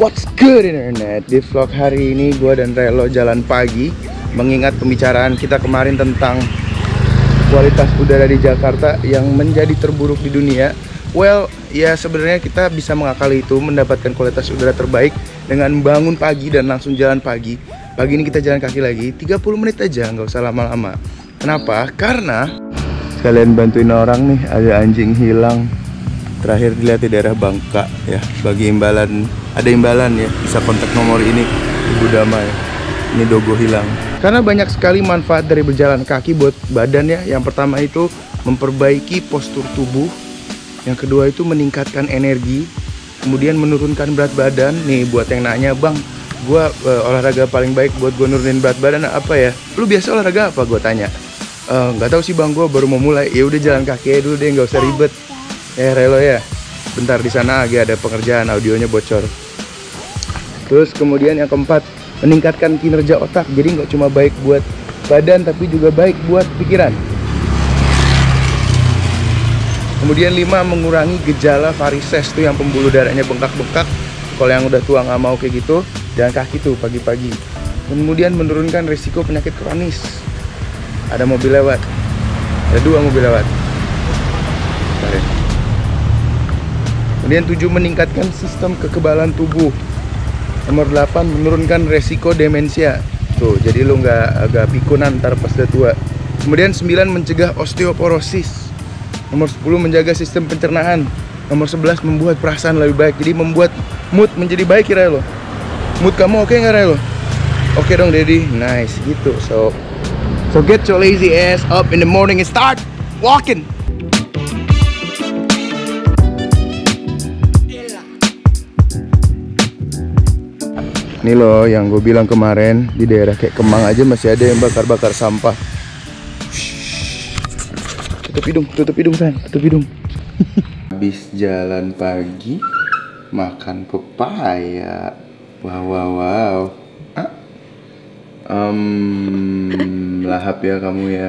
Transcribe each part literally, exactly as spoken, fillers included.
What's good internet? Di vlog hari ini gue dan Relo jalan pagi, mengingat pembicaraan kita kemarin tentang kualitas udara di Jakarta yang menjadi terburuk di dunia. Well, ya sebenarnya kita bisa mengakali itu, mendapatkan kualitas udara terbaik dengan bangun pagi dan langsung jalan pagi. Pagi ini kita jalan kaki lagi, tiga puluh menit aja, nggak usah lama-lama. Kenapa? Karena kalian bantuin orang nih, ada anjing hilang. Terakhir dilihat di daerah Bangka ya. Bagi imbalan, ada imbalan ya, bisa kontak nomor ini, Ibu Damai. Ini dogo hilang. Karena banyak sekali manfaat dari berjalan kaki buat badan ya. Yang pertama itu memperbaiki postur tubuh. Yang kedua itu meningkatkan energi. Kemudian menurunkan berat badan. Nih buat yang nanya, bang, gua uh, olahraga paling baik buat gue nurunin berat badan apa ya? Lu biasa olahraga apa? Gue tanya. Nggak uh, tahu sih bang, gue baru mau mulai. Ya udah jalan kaki aja dulu deh, nggak usah ribet. Eh Relo ya, bentar di sana agak ada pengerjaan, audionya bocor. Terus kemudian yang keempat, meningkatkan kinerja otak. Jadi nggak cuma baik buat badan, tapi juga baik buat pikiran. Kemudian lima, mengurangi gejala varises tuh yang pembuluh darahnya bengkak-bengkak. Kalau yang udah tua nggak mau kayak gitu, jalan kaki tuh pagi-pagi. Kemudian menurunkan risiko penyakit kronis. Ada mobil lewat, ada dua mobil lewat. Bentar ya. Kemudian tujuh, meningkatkan sistem kekebalan tubuh. Nomor delapan, menurunkan resiko demensia. Tuh, jadi lu nggak agak pikunan ntar pas udah tua. Kemudian sembilan, mencegah osteoporosis. Nomor sepuluh, menjaga sistem pencernaan. Nomor sebelas, membuat perasaan lebih baik. Jadi membuat mood menjadi baik kira lo. Mood kamu oke okay nggak Relo? Oke dong Daddy, nice gitu. So, so get your lazy ass up in the morning and start walking. Ini loh yang gue bilang kemarin, di daerah kayak Kemang aja masih ada yang bakar-bakar sampah. Tutup hidung, tutup hidung sayang, tutup hidung. Habis jalan pagi, makan pepaya. Wow, wow, wow. Ah. Um, lahap ya kamu ya.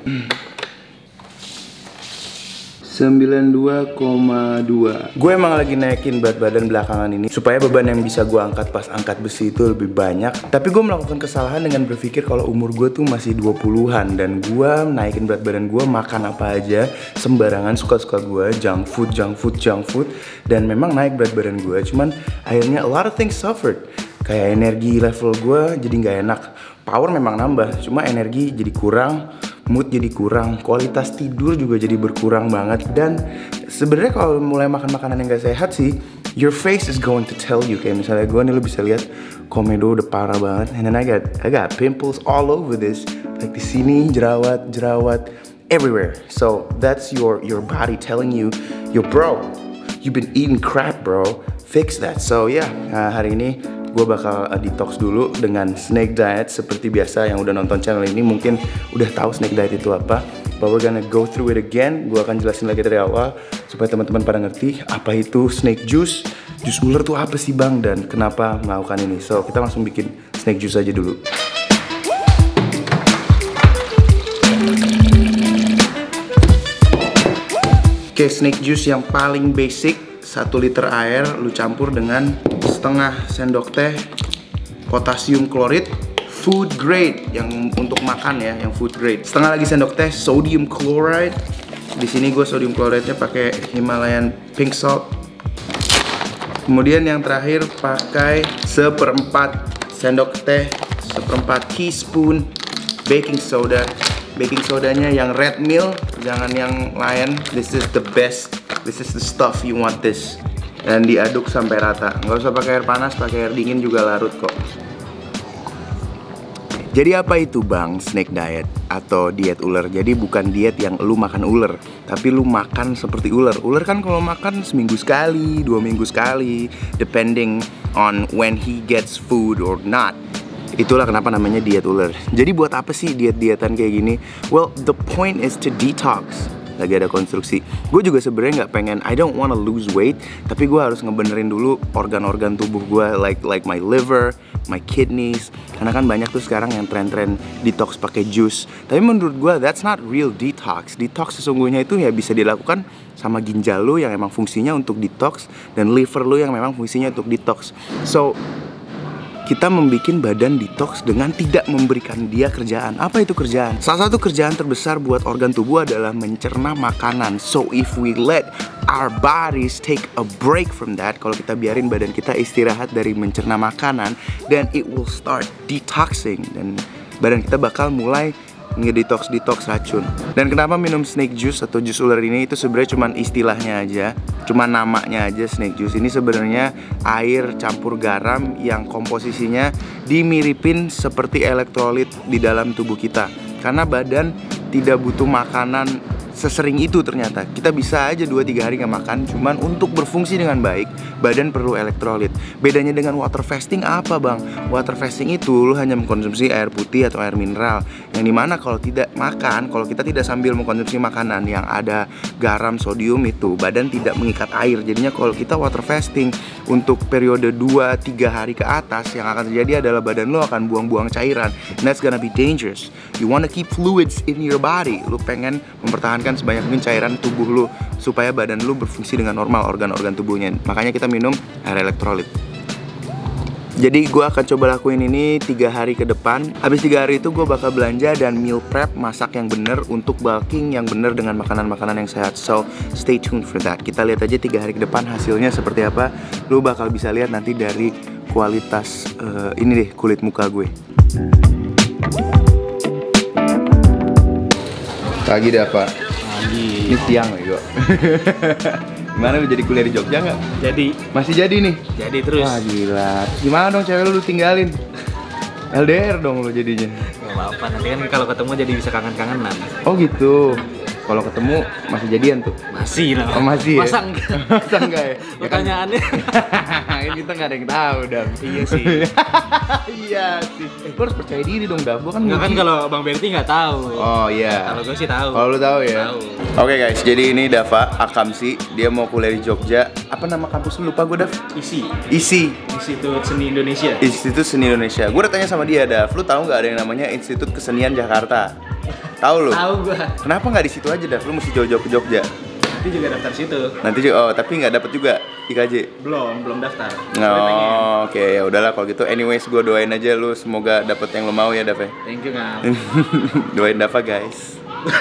sembilan puluh dua koma dua. Gue emang lagi naikin berat badan belakangan ini supaya beban yang bisa gue angkat pas angkat besi itu lebih banyak. Tapi gue melakukan kesalahan dengan berpikir kalau umur gue tuh masih dua puluhan. Dan gue naikin berat badan gue, makan apa aja sembarangan, suka-suka gue, junk food, junk food, junk food. Dan memang naik berat badan gue. Cuman akhirnya a lot of things suffered. Kayak energi level gue jadi gak enak. Power memang nambah, cuma energi jadi kurang, mood jadi kurang, kualitas tidur juga jadi berkurang banget. Dan sebenarnya kalau mulai makan makanan yang gak sehat sih, your face is going to tell you. Kayak misalnya gue nih, lo bisa lihat komedo udah parah banget. And then I got I got pimples all over this, like di sini jerawat jerawat everywhere. So that's your your body telling you, yo bro, you've been eating crap bro, fix that. So yeah, nah, hari ini gue bakal uh, detox dulu dengan snake diet. Seperti biasa yang udah nonton channel ini mungkin udah tahu snake diet itu apa. But we're gonna go through it again. Gue akan jelasin lagi dari awal supaya teman-teman pada ngerti apa itu snake juice. Jus ular tuh apa sih bang, dan kenapa melakukan ini. So kita langsung bikin snake juice aja dulu. Oke, okay, snake juice yang paling basic, satu liter air lu campur dengan setengah sendok teh potasium klorid food grade yang untuk makan ya, yang food grade. Setengah lagi sendok teh sodium chloride. Di sini gue sodium chloride-nya pakai Himalayan pink salt. Kemudian yang terakhir pakai seperempat sendok teh, seperempat teaspoon baking soda. Baking sodanya yang red mill, jangan yang lain. This is the best. This is the stuff you want this. Dan diaduk sampai rata. Nggak usah pakai air panas, pakai air dingin juga larut kok. Jadi apa itu bang snake diet atau diet ular? Jadi bukan diet yang lu makan ular, tapi lu makan seperti ular. Ular kan kalau makan seminggu sekali, dua minggu sekali, depending on when he gets food or not. Itulah kenapa namanya diet ular. Jadi buat apa sih diet-dietan kayak gini? Well, the point is to detox. Lagi ada konstruksi. Gue juga sebenarnya nggak pengen, I don't wanna lose weight, tapi gue harus ngebenerin dulu organ-organ tubuh gue, like like my liver, my kidneys. Karena kan banyak tuh sekarang yang tren-tren detox pakai jus. Tapi menurut gue that's not real detox. Detox sesungguhnya itu ya bisa dilakukan sama ginjal lu yang emang fungsinya untuk detox dan liver lu yang memang fungsinya untuk detox. So kita membuat badan detox dengan tidak memberikan dia kerjaan. Apa itu kerjaan? Salah satu kerjaan terbesar buat organ tubuh adalah mencerna makanan. So if we let our bodies take a break from that, kalau kita biarin badan kita istirahat dari mencerna makanan, then it will start detoxing dan badan kita bakal mulai ngedetox-detox racun. Dan kenapa minum snake juice atau jus ular ini itu sebenarnya cuma istilahnya aja, cuma namanya aja snake juice. Ini sebenarnya air campur garam yang komposisinya dimiripin seperti elektrolit di dalam tubuh kita. Karena badan tidak butuh makanan sesering itu ternyata. Kita bisa aja dua tiga hari nggak makan, cuman untuk berfungsi dengan baik, badan perlu elektrolit. Bedanya dengan water fasting apa bang? Water fasting itu lu hanya mengkonsumsi air putih atau air mineral. Yang dimana kalau tidak makan, kalau kita tidak sambil mengkonsumsi makanan yang ada garam, sodium itu, badan tidak mengikat air. Jadinya kalau kita water fasting untuk periode dua tiga hari ke atas, yang akan terjadi adalah badan lu akan buang-buang cairan. And that's gonna be dangerous. You wanna keep fluids in your body. Lu pengen mempertahankan sebanyak mungkin cairan tubuh lu supaya badan lu berfungsi dengan normal organ-organ tubuhnya. Makanya kita minum air elektrolit. Jadi gue akan coba lakuin ini tiga hari ke depan. Habis tiga hari itu gue bakal belanja dan meal prep, masak yang bener untuk bulking yang bener dengan makanan-makanan yang sehat. So stay tuned for that. Kita lihat aja tiga hari ke depan hasilnya seperti apa. Lu bakal bisa lihat nanti dari kualitas uh, ini deh kulit muka gue. Pagi dah pak. Pagi. Ini siang ya gue. Gimana lu jadi kuliah di Jogja nggak? Jadi. Masih jadi nih? Jadi terus. Wah gila. Gimana dong cewek lu, lu tinggalin? L D R dong lu jadinya. Gak apa-apa, nanti kan kalau ketemu jadi bisa kangen-kangenan. Oh gitu. Kalau ketemu masih jadian tuh? Masih lah. Oh, masih ya? Masa enggak? Masa enggak ya? Pertanyaannya kita nggak ada yang tahu, Dam. Iya sih. Iya sih. Eh, gue harus percaya diri dong, Dam. Gue kan nggak, kan kalau Bang Berti nggak tahu. Oh iya. Kalau gue sih tahu. Kalau lu tahu ya? Tahu. Oke okay, guys, jadi ini Dava Akamsi. Dia mau kuliah di Jogja. Apa nama kampus lu? Lupa gue, Dav. I S I. I S I. Institut Seni Indonesia. Institut Seni Indonesia. Gue udah tanya sama dia, Dav. Lu tahu nggak ada yang namanya Institut Kesenian Jakarta? Tahu lu? Tahu gua. Kenapa nggak di situ aja, Dav? Lu mesti jauh-jauh ke Jogja. Nanti juga daftar situ. Nanti juga, oh tapi nggak dapet juga I K J? Belum, belum daftar. Oh, oke okay, ya udahlah kalau gitu. Anyways, gua doain aja lu semoga dapet yang lu mau ya, Dav. Thank you, Ngam. Doain Dava, guys.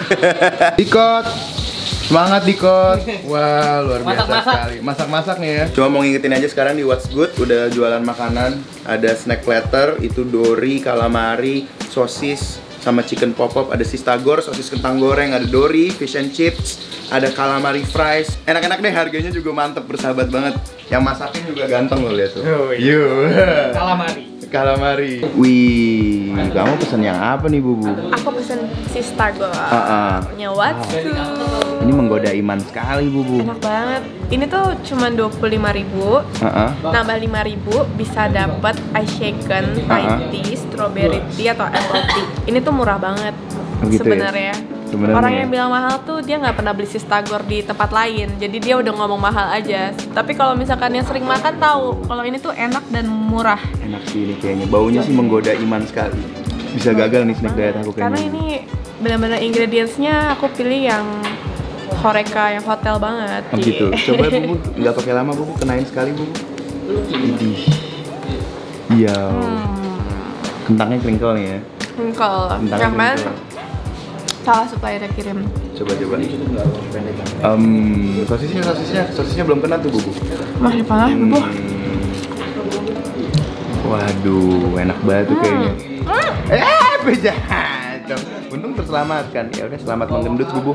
Dikot. Semangat Dikot. Wah, luar biasa masak-masak sekali. Masak-masak nih ya. Cuma mau ngingetin aja sekarang di What's Good udah jualan makanan. Ada snack platter, itu dori, calamari, sosis, sama chicken pop-up, ada sistagor, sosis kentang goreng, ada dori, fish and chips, ada calamari fries. Enak-enak deh, harganya juga mantep, bersahabat banget. Yang masaknya juga ganteng loh, lihat tuh. Yo, calamari. Calamari. Wih, kamu pesen yang apa nih, Bubu? Aku pesen sistagor. Uh-uh. Punya What's Good. Ini menggoda iman sekali, Bubu. Enak banget. Ini tuh cuma dua puluh lima ribu. Uh-uh. Nambah lima ribu bisa dapat ice shaken, uh-uh, tea, strawberry tea atau apple tea. Ini tuh murah banget gitu sebenarnya. Ya? Orang yang bilang mahal tuh dia nggak pernah beli sistagor di tempat lain, jadi dia udah ngomong mahal aja. Tapi kalau misalkan yang sering makan tahu kalau ini tuh enak dan murah. Enak sih ini kayaknya, baunya sih menggoda iman sekali. Bisa gagal nih snack diet aku kayaknya. Karena ini benar-benar ingredientsnya aku pilih yang Horeca yang hotel banget. Oh gitu. Coba Bubu, nggak pakai lama Bubu, kenain sekali Bubu. Idih. Iya. Hmm. Kentangnya kringkel nih ya. Kringkel. Yang mana? Salah suppliernya kirim. Coba coba. Um, sosisnya sosisnya sosisnya belum kena tuh Bubu. Masih panas Bubu. Hmm. Waduh, enak banget tuh kayaknya. Hmm. Eh, bejahat. Untung terselamatkan. Ya udah, selamat menggendut Bubu.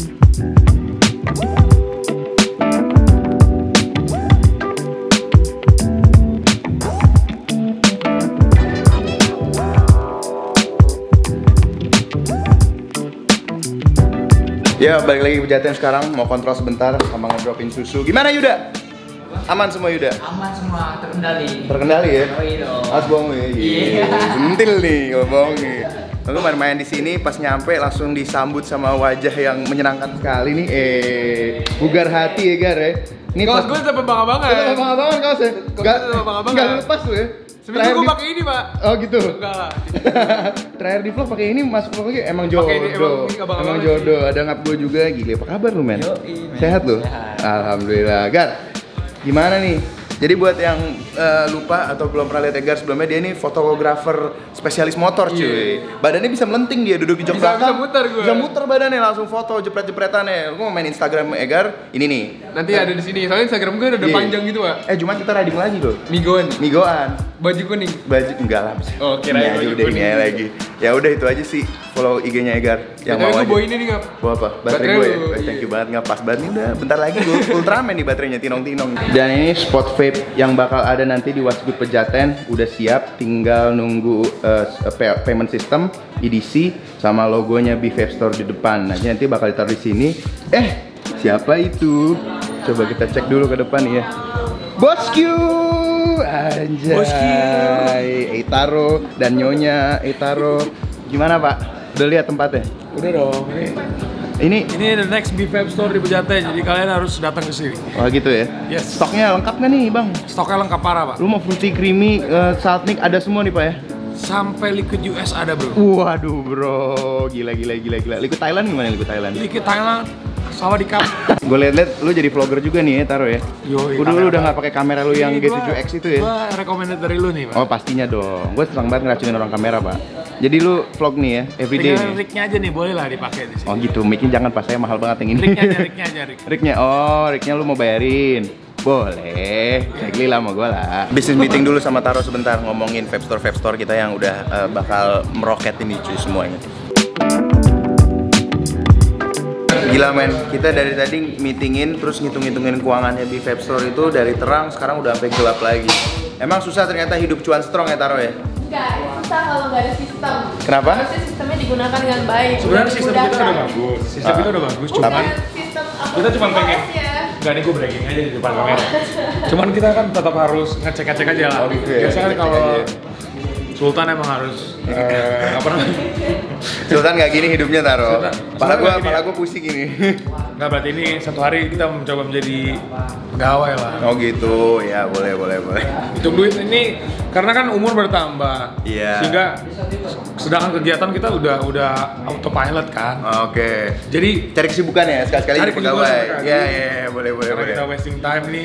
Ya, balik lagi ke Pejaten sekarang, mau kontrol sebentar sama ngedropin susu. Gimana Yuda? Aman semua Yuda? Aman semua, terkendali. Terkendali ya? Oh iya dong. Mas bohong ya? Iya. Sentil nih, ngomong nih. Lalu main-main di sini, pas nyampe langsung disambut sama wajah yang menyenangkan sekali nih. Eh, bugar hati ya Gar ya. Ini kaos gue tetap bangga banget. Tetap bangga banget kaosnya. Gak, gak lepas tuh ya. Seminggu gue pakai ini, Pak. Oh gitu. Enggak lah. Terakhir di vlog pakai ini, masuk vlog lagi emang jodoh. Ini, emang, abang emang jodoh. Ada ngap gue juga. Gila, apa kabar lu, men? Sehat lu? Sehat. Alhamdulillah. Gar, gimana nih? Jadi buat yang uh, lupa atau belum pernah lihat Egar sebelumnya, dia ini fotografer spesialis motor cuy. Yeah. Badannya bisa melenting, dia duduk di jok bisa, belakang. Bisa muter gue. Bisa muter badannya, langsung foto jepret-jepretannya. Gue mau main Instagram Egar, ini nih. Nanti eh. ada di sini. Soalnya Instagram gue udah yeah. panjang gitu, Pak. Eh, cuma kita riding lagi loh. Migoan. Migoan. Baju kuning. Baju enggak lah. Oh, kira ini udah ini aja lagi. Ya udah itu aja sih. Follow I G-nya Egar yang mau aja. Gue bawa ini nih, Ngap. Bawa apa? Baterai gue ya? Oh, thank you banget, nggak pas banget nih, udah bentar lagi gue Ultraman nih baterainya, tinong-tinong. Dan ini spot vape yang bakal ada nanti di What's Good Pejaten, udah siap, tinggal nunggu uh, payment system, E D C, sama logonya B Vape Store di depan. Nah, nanti bakal ditaruh di sini. Eh, siapa itu? Coba kita cek dulu ke depan ya. Bosku, anjay, Eitaro dan Nyonya Eitaro. Gimana Pak? Udah lihat tempatnya? Udah dong. Ini ini the next B Vape Store di Pejaten, jadi kalian harus datang ke sini. Oh gitu ya? Yes. Stoknya lengkap nggak nih Bang? Stoknya lengkap parah, Pak. Lu mau fruity creamy, uh, salt mix ada semua nih Pak ya? Sampai liquid U S ada, Bro. Waduh bro, gila gila gila gila. Liquid Thailand gimana liquid Thailand? Liquid Thailand sama di cup. Gue liat-liat lu jadi vlogger juga nih ya, Taro ya. Yo, udah lu udah nggak pakai kamera lu yang G tujuh X itu ya? Gua recommended dari lu nih, Pak. Oh pastinya dong. Gue senang banget ngeracunin orang kamera Pak. Jadi lu vlog nih ya, everyday. Tinggal rignya aja nih, boleh lah dipakai di sini. Oh gitu, mic-nya jangan pas, saya mahal banget yang ini. Rignya aja, rignya aja, rig. Rignya, oh rignya lu mau bayarin. Boleh, exactly lah sama gue lah. Business meeting dulu sama Taro sebentar, ngomongin vape store vape store kita yang udah uh, bakal meroket ini cuy semuanya. Gila men, kita dari tadi meetingin terus ngitung-ngitungin keuangannya di vape store itu dari terang sekarang udah sampai gelap lagi. Emang susah ternyata hidup cuan strong ya Taro ya? Enggak, susah kalau nggak ada sistem. Kenapa? Harusnya sistemnya digunakan dengan baik. Sebenarnya sistem kita udah bagus, sistem kita udah bagus, cuman sistem kita cuma pengen ya. Enggak nih, gue bragging aja di depan kamera. Cuman kita kan tetap harus ngecek-ngecek aja lah. Oh, gitu ya, biasanya kan kalau Sultan emang harus uh, apa namanya? Sultan nggak gini hidupnya Taro. Pala gue, pala gue ya? pusing ini. Nggak, berarti ini satu hari kita mencoba menjadi pegawai lah. Oh gitu, ya boleh boleh boleh. Hitung duit ini karena kan umur bertambah. Iya. Sehingga sedangkan kegiatan kita udah udah autopilot kan. Oke. Okay. Jadi cari kesibukan ya sekali-sekali jadi pegawai. Iya iya boleh boleh karena boleh. kita wasting time nih.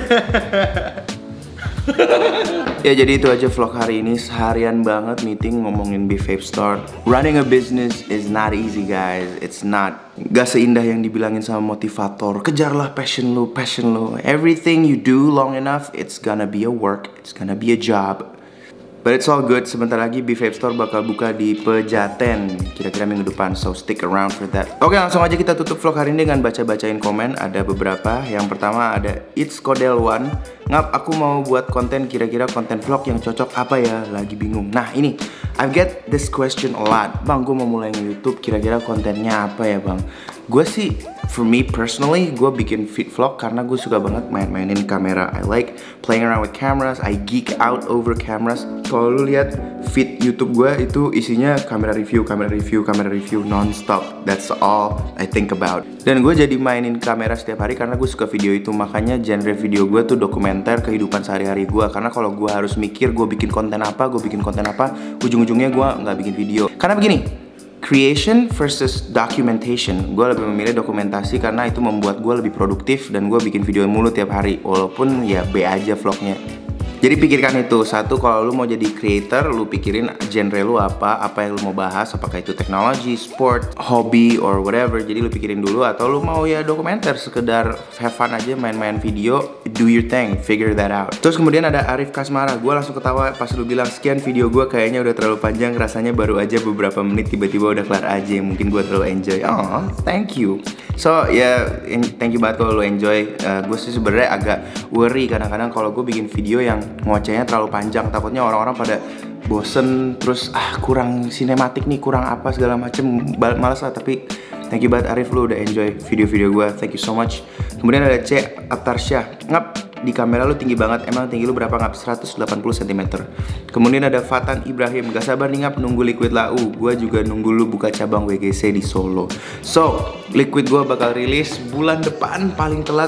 Ya jadi itu aja vlog hari ini, seharian banget meeting ngomongin B Vape Store. Running a business is not easy guys, it's not. Gak seindah yang dibilangin sama motivator. Kejarlah passion lu, passion lu. Everything you do long enough, it's gonna be a work, it's gonna be a job. But it's all good, sebentar lagi B Vape Store bakal buka di Pejaten kira-kira minggu depan, so stick around for that. Oke langsung aja kita tutup vlog hari ini dengan baca-bacain komen. Ada beberapa, yang pertama ada It's Kodel One. Ngap, aku mau buat konten, kira-kira konten vlog yang cocok apa ya? Lagi bingung. Nah ini, I get this question a lot. Bang, gue mau mulai nge-YouTube, kira-kira kontennya apa ya bang? Gue sih, for me personally, gue bikin feed vlog karena gue suka banget main-mainin kamera. I like playing around with cameras, I geek out over cameras. Kalau lu lihat feed YouTube gue itu isinya kamera review, kamera review, kamera review non-stop. That's all I think about. Dan gue jadi mainin kamera setiap hari karena gue suka video itu. Makanya genre video gue tuh dokumenter kehidupan sehari-hari gue. Karena kalau gue harus mikir gue bikin konten apa, gue bikin konten apa, ujung-ujungnya gue nggak bikin video. Karena begini, creation versus documentation. Gue lebih memilih dokumentasi karena itu membuat gue lebih produktif dan gue bikin video mulu tiap hari. Walaupun ya B aja vlognya. Jadi pikirkan itu, satu kalau lu mau jadi creator, lu pikirin genre lu apa, apa yang lu mau bahas, apakah itu teknologi, sport, hobi, or whatever. Jadi lu pikirin dulu, atau lu mau ya dokumenter, sekedar have fun aja, main-main video, do your thing, figure that out. Terus kemudian ada Arif Kasmara, gue langsung ketawa pas lu bilang, sekian video gue kayaknya udah terlalu panjang, rasanya baru aja beberapa menit, tiba-tiba udah kelar aja, mungkin gue terlalu enjoy. Oh, thank you. So ya, yeah, thank you banget kalau lu enjoy. Uh, gue sih sebenarnya agak worry kadang-kadang kalau gue bikin video yang ngocehnya terlalu panjang, takutnya orang-orang pada bosen, terus ah kurang sinematik nih, kurang apa segala macem, males lah. Tapi thank you banget Arif, lu udah enjoy video-video gue, thank you so much. Kemudian ada C. Aptarsyah, ngap di kamera lu tinggi banget, emang tinggi lu berapa ngap? seratus delapan puluh sentimeter. Kemudian ada Fatan Ibrahim, gak sabar nih ngap nunggu Liquid Lau, gue juga nunggu lu buka cabang W G C di Solo. So, Liquid gue bakal rilis bulan depan paling telat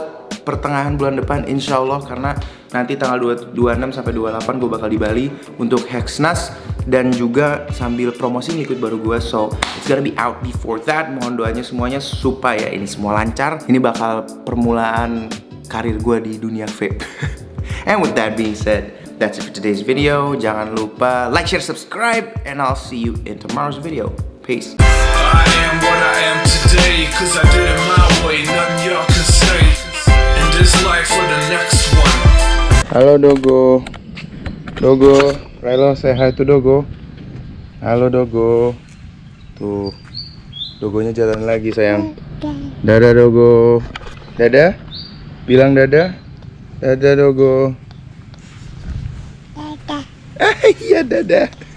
pertengahan bulan depan insya Allah, karena nanti tanggal dua puluh enam sampai dua puluh delapan gue bakal di Bali untuk Hexnas dan juga sambil promosi liquid baru gue. So it's gonna be out before that. Mohon doanya semuanya supaya ini semua lancar. Ini bakal permulaan karir gue di dunia vape. And with that being said, that's it for today's video. Jangan lupa like, share, subscribe, and I'll see you in tomorrow's video. Peace. I am what I am today, cause I did it my way, nothing y'all can say. In this life or the next one. Halo Dogo. Dogo, Relo, say hi to Dogo. Halo Dogo. Tuh, Dogonya jalan lagi sayang. Dadah Dogo. Dadah. Bilang dadah. Dadah Dogo. Dadah. Ah, iya dadah.